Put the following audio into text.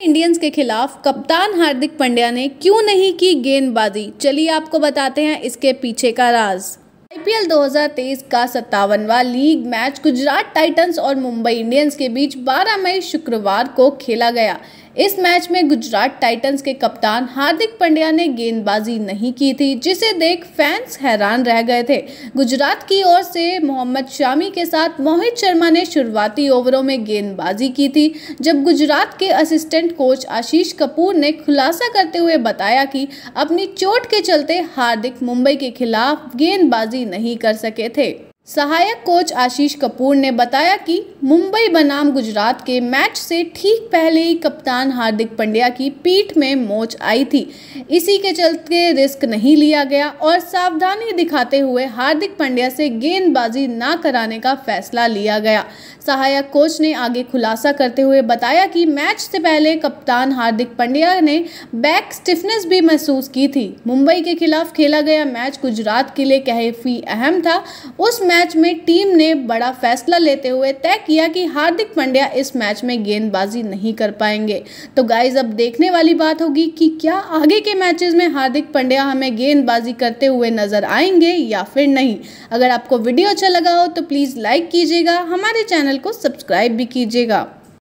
Indians के खिलाफ कप्तान हार्दिक पांड्या ने क्यों नहीं की गेंदबाजी, चलिए आपको बताते हैं इसके पीछे का राज। आईपीएल 2023 का 57वां लीग मैच गुजरात टाइटंस और मुंबई इंडियंस के बीच 12 मई शुक्रवार को खेला गया। इस मैच में गुजरात टाइटंस के कप्तान हार्दिक पांड्या ने गेंदबाजी नहीं की थी, जिसे देख फैंस हैरान रह गए थे। गुजरात की ओर से मोहम्मद शामी के साथ मोहित शर्मा ने शुरुआती ओवरों में गेंदबाजी की थी, जब गुजरात के असिस्टेंट कोच आशीष कपूर ने खुलासा करते हुए बताया कि अपनी चोट के चलते हार्दिक मुंबई के खिलाफ गेंदबाजी नहीं कर सके थे। सहायक कोच आशीष कपूर ने बताया कि मुंबई बनाम गुजरात के मैच से ठीक पहले ही कप्तान हार्दिक पांड्या की पीठ में मोच आई थी। इसी के चलते रिस्क नहीं लिया गया और सावधानी दिखाते हुए हार्दिक पांड्या से गेंदबाजी ना कराने का फैसला लिया गया। सहायक कोच ने आगे खुलासा करते हुए बताया कि मैच से पहले कप्तान हार्दिक पांड्या ने बैक स्टिफनेस भी महसूस की थी। मुंबई के खिलाफ खेला गया मैच गुजरात के लिए काफी अहम था। उस मैच में टीम ने बड़ा फैसला लेते हुए तय किया कि हार्दिक पांड्या इस मैच में गेंदबाजी नहीं कर पाएंगे। तो गाइज, अब देखने वाली बात होगी कि क्या आगे के मैचेस में हार्दिक पांड्या हमें गेंदबाजी करते हुए नजर आएंगे या फिर नहीं। अगर आपको वीडियो अच्छा लगा हो तो प्लीज़ लाइक कीजिएगा, हमारे चैनल को सब्सक्राइब भी कीजिएगा।